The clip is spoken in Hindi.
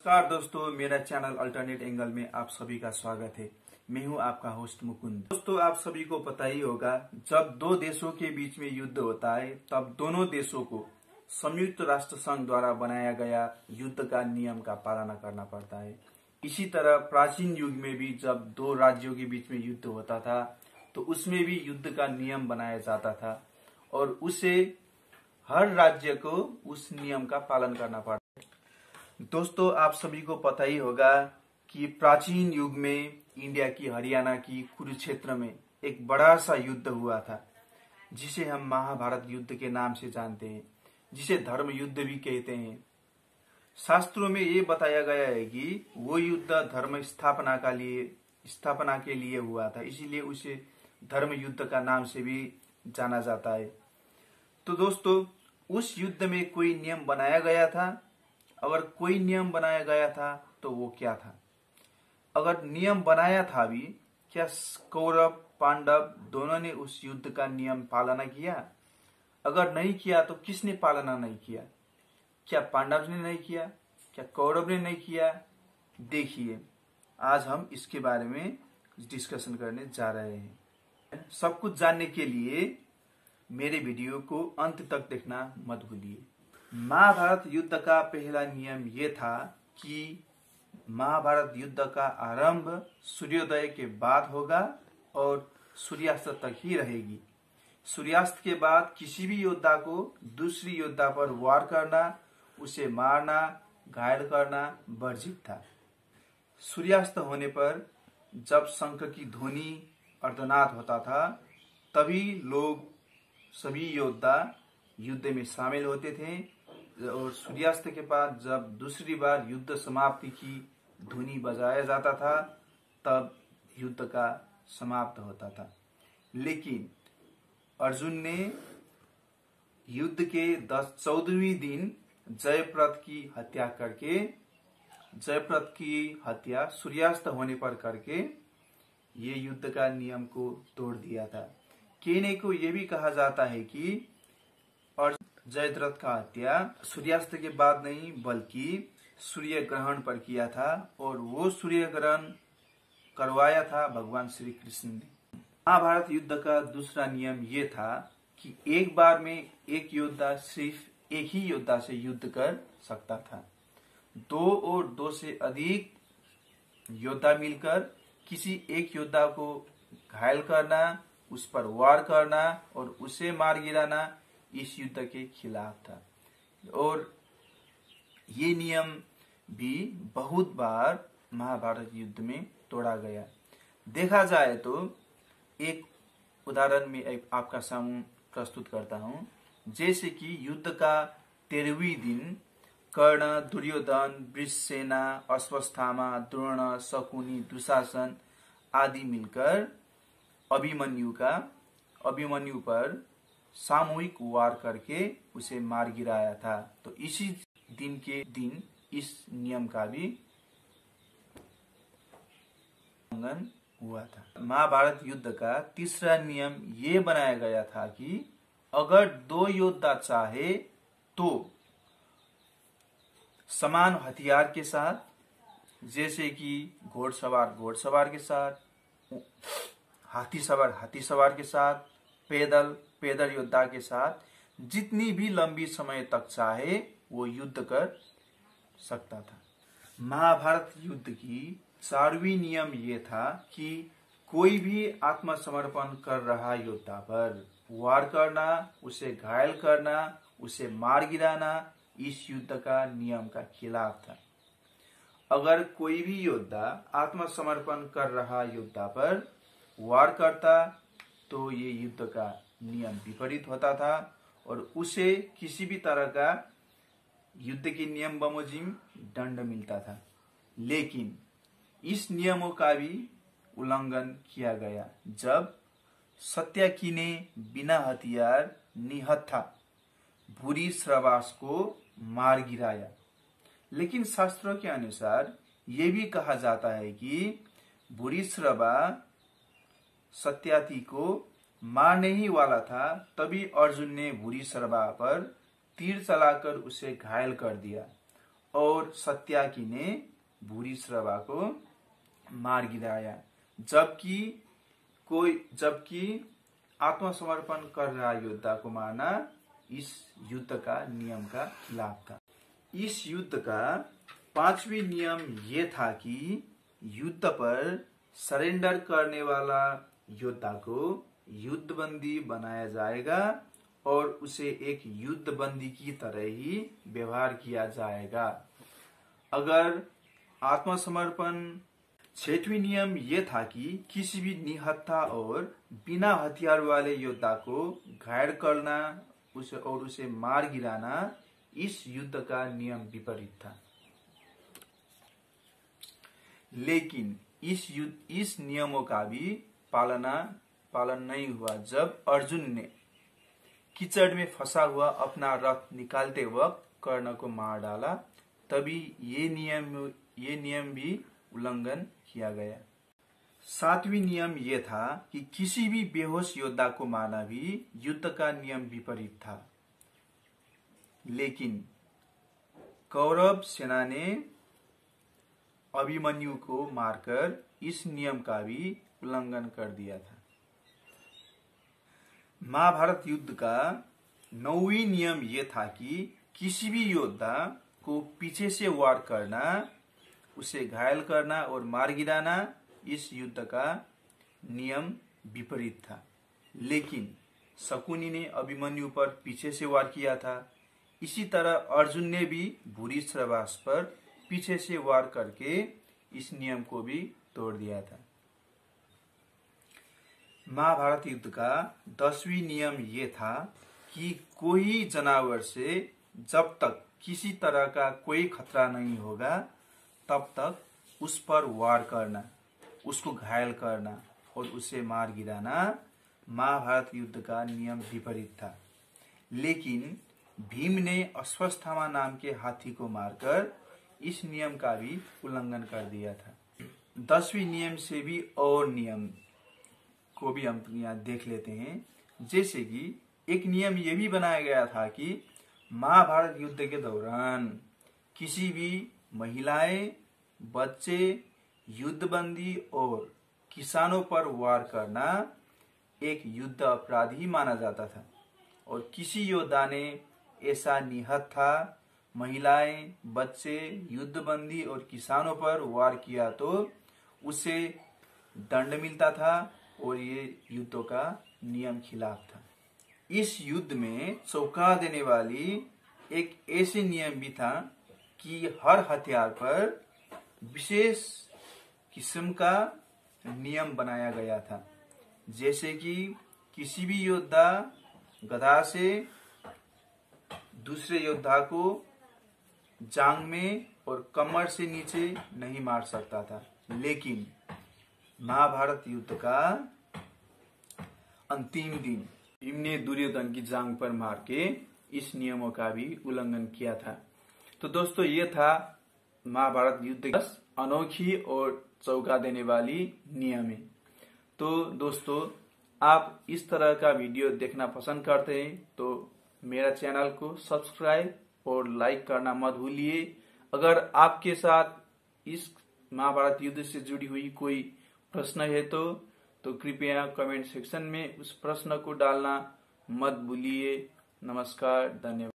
नमस्कार दोस्तों, मेरा चैनल अल्टरनेट एंगल में आप सभी का स्वागत है। मैं हूं आपका होस्ट मुकुंद। दोस्तों, आप सभी को पता ही होगा, जब दो देशों के बीच में युद्ध होता है तब दोनों देशों को संयुक्त राष्ट्र संघ द्वारा बनाया गया युद्ध का नियम का पालना करना पड़ता है। इसी तरह प्राचीन युग में भी जब दो राज्यों के बीच में युद्ध होता था तो उसमें भी युद्ध का नियम बनाया जाता था और उसे हर राज्य को उस नियम का पालन करना पड़ता। दोस्तों, आप सभी को पता ही होगा कि प्राचीन युग में इंडिया की हरियाणा की कुरुक्षेत्र में एक बड़ा सा युद्ध हुआ था, जिसे हम महाभारत युद्ध के नाम से जानते हैं, जिसे धर्म युद्ध भी कहते हैं। शास्त्रों में ये बताया गया है कि वो युद्ध धर्म स्थापना के लिए हुआ था, इसीलिए उसे धर्म युद्ध का नाम से भी जाना जाता है। तो दोस्तों, उस युद्ध में कोई नियम बनाया गया था। अगर कोई नियम बनाया गया था तो वो क्या था? अगर नियम बनाया था भी, क्या कौरव पांडव दोनों ने उस युद्ध का नियम पालना किया? अगर नहीं किया तो किसने पालना नहीं किया? क्या पांडव ने नहीं किया? क्या कौरव ने नहीं किया? देखिए, आज हम इसके बारे में डिस्कशन करने जा रहे हैं। सब कुछ जानने के लिए मेरे वीडियो को अंत तक देखना मत भूलिए। महाभारत युद्ध का पहला नियम ये था कि महाभारत युद्ध का आरंभ सूर्योदय के बाद होगा और सूर्यास्त तक ही रहेगी। सूर्यास्त के बाद किसी भी योद्धा को दूसरी योद्धा पर वार करना, उसे मारना, घायल करना वर्जित था। सूर्यास्त होने पर जब शंख की ध्वनि अर्धनाद होता था, तभी लोग सभी योद्धा युद्ध में शामिल होते थे और सूर्यास्त के बाद जब दूसरी बार युद्ध समाप्ति की ध्वनि बजाया जाता था, तब युद्ध का समाप्त होता था। लेकिन अर्जुन ने युद्ध के 14वें दिन जयप्रथ की हत्या सूर्यास्त होने पर करके ये युद्ध का नियम को तोड़ दिया था। कहने को यह भी कहा जाता है कि जयद्रथ का हत्या सूर्यास्त के बाद नहीं बल्कि सूर्य ग्रहण पर किया था और वो सूर्य ग्रहण करवाया था भगवान श्री कृष्ण ने। महाभारत युद्ध का दूसरा नियम ये था कि एक बार में एक योद्धा सिर्फ एक ही योद्धा से युद्ध कर सकता था। दो और दो से अधिक योद्धा मिलकर किसी एक योद्धा को घायल करना, उस पर वार करना और उसे मार गिराना इस युद्ध के खिलाफ था। और ये नियम भी बहुत बार महाभारत युद्ध में तोड़ा गया। देखा जाए तो एक उदाहरण में आपका सामने प्रस्तुत करता हूँ। जैसे कि युद्ध का 13वें दिन कर्ण, दुर्योधन, वृषसेना, अश्वत्थामा, द्रोण, शकुनी, दुशासन आदि मिलकर अभिमन्यु पर सामूहिक वार करके उसे मार गिराया था। तो इसी दिन इस नियम का भी उल्लंघन हुआ था। महाभारत युद्ध का तीसरा नियम ये बनाया गया था कि अगर दो योद्धा चाहे तो समान हथियार के साथ, जैसे कि घोड़सवार के साथ, हाथी सवार के साथ, पैदल योद्धा के साथ, जितनी भी लंबी समय तक चाहे वो युद्ध कर सकता था। महाभारत युद्ध की 4वीं नियम ये था कि कोई भी आत्मसमर्पण कर रहा योद्धा पर वार करना, उसे घायल करना, उसे मार गिराना इस युद्ध का नियम का खिलाफ था। अगर कोई भी योद्धा आत्मसमर्पण कर रहा योद्धा पर वार करता तो ये युद्ध का नियम विपरीत होता था और उसे किसी भी तरह का युद्ध के नियम बमोजिम दंड मिलता था। लेकिन इस नियमों का भी उल्लंघन किया गया जब सत्यकी ने बिना हथियार निहत्था भूरिश्रवास को मार गिराया। लेकिन शास्त्रों के अनुसार ये भी कहा जाता है कि भूरिश्रवा सत्यार्थी को मारने ही वाला था, तभी अर्जुन ने भूरिश्रवा पर तीर चलाकर उसे घायल कर दिया और सत्याकी ने भूरिश्रवा को मार गिराया, जबकि आत्मसमर्पण कर रहा योद्धा को मारना इस युद्ध का नियम का खिलाफ था। इस युद्ध का 5वीं नियम ये था कि युद्ध पर सरेंडर करने वाला योद्धा को युद्धबंदी बनाया जाएगा और उसे एक युद्धबंदी की तरह ही व्यवहार किया जाएगा। अगर आत्मसमर्पण 6वीं नियम ये था कि किसी भी निहत्था और बिना हथियार वाले योद्धा को घायल करना उसे मार गिराना इस युद्ध का नियम विपरीत था। लेकिन इस नियमों का भी पालन नहीं हुआ। जब अर्जुन ने कीचड़ में फंसा हुआ अपना रथ निकालते वक्त कर्ण को मार डाला, तभी ये नियम भी उल्लंघन किया गया। 7वीं नियम ये था कि किसी भी बेहोश योद्धा को मारना भी युद्ध का नियम विपरीत था। लेकिन कौरव सेना ने अभिमन्यु को मारकर इस नियम का भी उल्लंघन कर दिया था। महाभारत युद्ध का 9वीं नियम ये था कि किसी भी योद्धा को पीछे से वार करना, उसे घायल करना और मार गिराना इस युद्ध का नियम विपरीत था। लेकिन शकुनी ने अभिमन्यु पर पीछे से वार किया था। इसी तरह अर्जुन ने भी भूरिश्रवा पर पीछे से वार करके इस नियम को भी तोड़ दिया था। महाभारत युद्ध का 10वीं नियम ये था कि कोई जानवर से जब तक किसी तरह का कोई खतरा नहीं होगा तब तक उस पर वार करना, उसको घायल करना और उसे मार गिराना महाभारत युद्ध का नियम विपरीत था। लेकिन भीम ने अश्वत्थामा नाम के हाथी को मारकर इस नियम का भी उल्लंघन कर दिया था। 10वीं नियम से भी और नियम को भी हम यहाँ देख लेते हैं। जैसे कि एक नियम ये भी बनाया गया था कि महाभारत युद्ध के दौरान किसी भी महिलाएं, बच्चे, युद्धबंदी और किसानों पर वार करना एक युद्ध अपराध ही माना जाता था। और किसी योद्धा ने ऐसा निहत्था, महिलाएं, बच्चे, युद्धबंदी और किसानों पर वार किया तो उसे दंड मिलता था और ये युद्धों का नियम खिलाफ था। इस युद्ध में चौंका देने वाली एक ऐसे नियम भी था कि हर हथियार पर विशेष किस्म का नियम बनाया गया था। जैसे कि किसी भी योद्धा गदा से दूसरे योद्धा को जांग में और कमर से नीचे नहीं मार सकता था। लेकिन महाभारत युद्ध का अंतिम दिन भीम ने दुर्योधन की जांग पर मार के इस नियमों का भी उल्लंघन किया था। तो दोस्तों ये था महाभारत युद्ध की अनोखी और चौंका देने वाली नियमें। तो दोस्तों आप इस तरह का वीडियो देखना पसंद करते हैं तो मेरा चैनल को सब्सक्राइब और लाइक करना मत भूलिए। अगर आपके साथ इस महाभारत युद्ध से जुड़ी हुई कोई प्रश्न है तो कृपया कमेंट सेक्शन में उस प्रश्न को डालना मत भूलिए। नमस्कार, धन्यवाद।